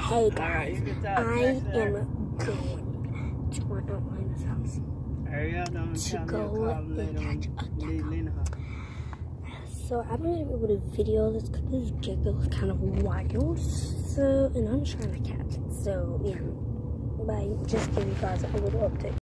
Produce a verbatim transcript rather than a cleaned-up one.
Hey guys, I am going to my Aunt Lena's house to go and catch a gecko. So I'm not gonna be able to video this because this gecko is kind of wild. So, and I'm trying to catch it. So yeah, bye. Just give you guys a little update.